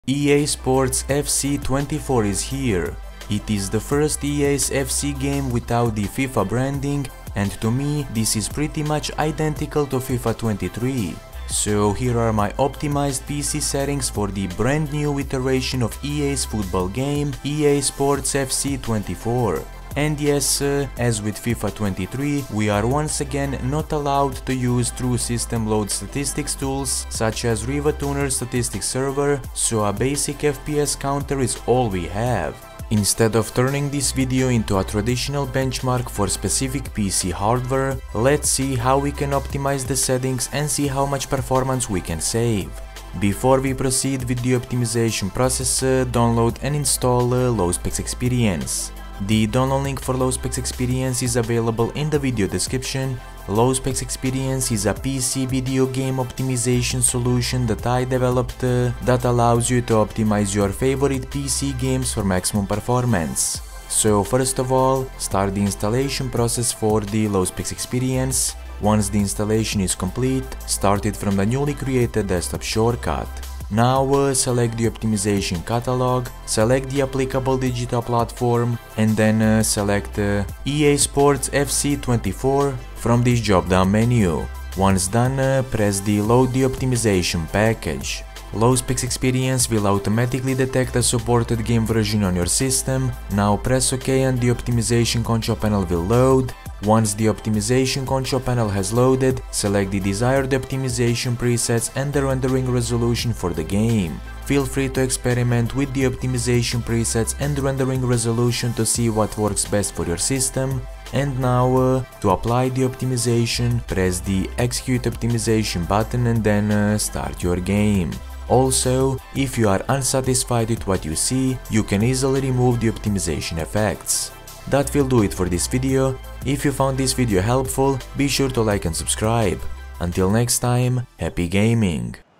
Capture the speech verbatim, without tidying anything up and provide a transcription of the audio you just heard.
E A Sports F C twenty-four is here. It is the first E A's F C game without the FIFA branding, and to me this is pretty much identical to FIFA twenty-three. So here are my optimized P C settings for the brand new iteration of E A's football game, E A Sports F C twenty-four. And yes, uh, as with FIFA twenty-three, we are once again not allowed to use true system load statistics tools such as Riva Tuner Statistics Server, so a basic F P S counter is all we have. Instead of turning this video into a traditional benchmark for specific P C hardware, let's see how we can optimize the settings and see how much performance we can save. Before we proceed with the optimization process, uh, download and install uh, LowSpecs Experience. The download link for LowSpecs Experience is available in the video description. LowSpecs Experience is a P C video game optimization solution that I developed uh, that allows you to optimize your favorite P C games for maximum performance. So first of all, start the installation process for the LowSpecs Experience. Once the installation is complete, start it from the newly created desktop shortcut. Now uh, select the optimization catalog, select the applicable digital platform, and then uh, select uh, E A Sports F C twenty-four from this drop-down menu. Once done, uh, press the Load the Optimization package. LowSpecs Experience will automatically detect a supported game version on your system. Now press OK and the optimization control panel will load. Once the optimization control panel has loaded, select the desired optimization presets and the rendering resolution for the game. Feel free to experiment with the optimization presets and rendering resolution to see what works best for your system. And now, uh, to apply the optimization, press the Execute Optimization button and then uh, start your game. Also, if you are unsatisfied with what you see, you can easily remove the optimization effects. That will do it for this video. If you found this video helpful, be sure to like and subscribe. Until next time, happy gaming!